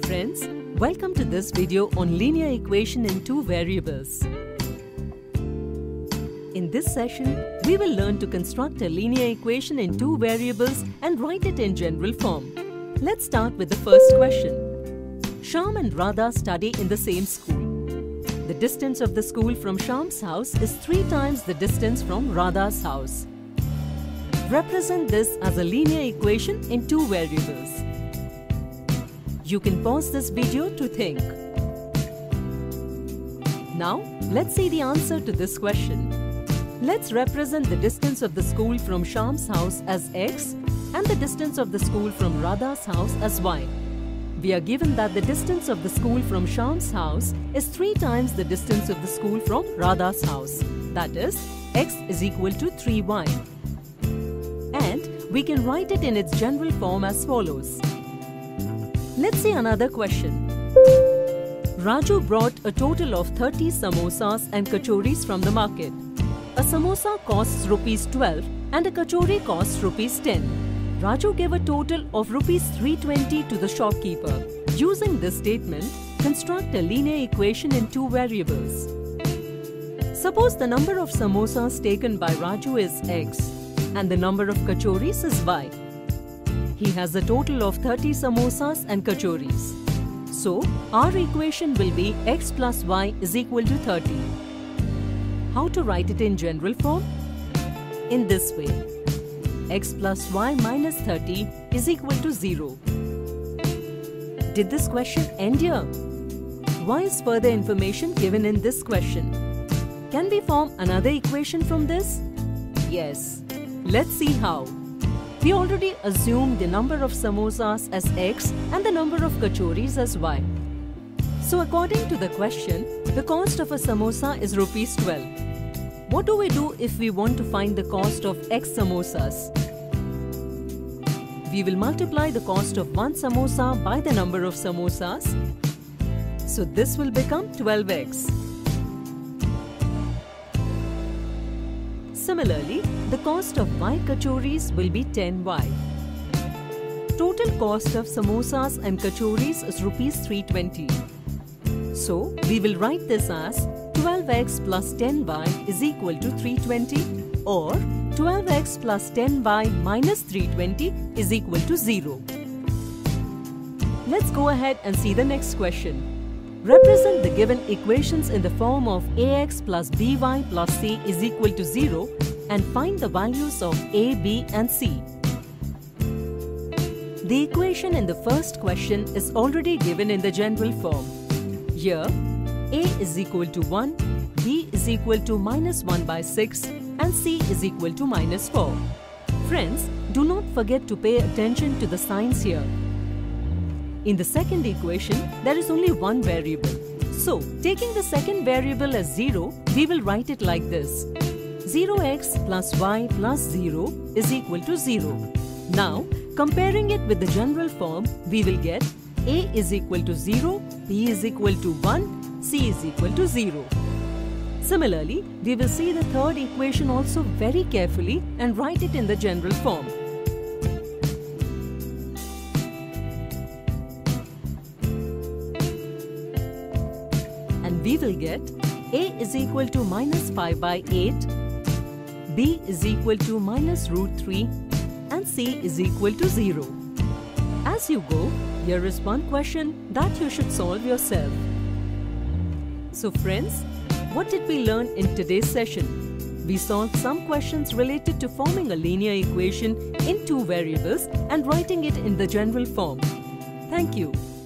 friends, welcome to this video on linear equation in two variables. In this session, we will learn to construct a linear equation in two variables and write it in general form. Let's start with the first question. Shyam and Radha study in the same school. The distance of the school from Shyam's house is 3 times the distance from Radha's house. Represent this as a linear equation in two variables. You can pause this video to think. Now, let's see the answer to this question. Let's represent the distance of the school from Shyam's house as x and the distance of the school from Radha's house as y. We are given that the distance of the school from Shyam's house is 3 times the distance of the school from Radha's house. That is, x is equal to 3y. And we can write it in its general form as follows. Let's see another question. Raju brought a total of 30 samosas and kachoris from the market. A samosa costs rupees 12 and a kachori costs rupees 10. Raju gave a total of rupees 320 to the shopkeeper. Using this statement, construct a linear equation in two variables. Suppose the number of samosas taken by Raju is x and the number of kachoris is y. He has a total of 30 samosas and kachoris. So, our equation will be x plus y is equal to 30. How to write it in general form? In this way. X plus y minus 30 is equal to 0. Did this question end here? Why is further information given in this question? Can we form another equation from this? Yes. Let's see how. We already assumed the number of samosas as x and the number of kachoris as y. So according to the question, the cost of a samosa is rupees 12. What do we do if we want to find the cost of x samosas? We will multiply the cost of one samosa by the number of samosas. So this will become 12x. Similarly, the cost of y kachoris will be 10y. Total cost of samosas and kachoris is rupees 320. So, we will write this as 12x plus 10y is equal to 320 or 12x plus 10y minus 320 is equal to 0. Let's go ahead and see the next question. Represent the given equations in the form of ax plus by plus c is equal to 0 and find the values of a, b and c. The equation in the first question is already given in the general form. Here, a is equal to 1, b is equal to minus 1 by 6 and c is equal to minus 4. Friends, do not forget to pay attention to the signs here. In the second equation, there is only one variable. So, taking the second variable as 0, we will write it like this. 0x plus y plus 0 is equal to 0. Now, comparing it with the general form, we will get a is equal to 0, b is equal to 1, c is equal to 0. Similarly, we will see the third equation also very carefully and write it in the general form. And we will get a is equal to minus 5 by 8, b is equal to minus root 3 and c is equal to 0. As you go, here is one question that you should solve yourself. So friends, what did we learn in today's session? We solved some questions related to forming a linear equation in two variables and writing it in the general form. Thank you.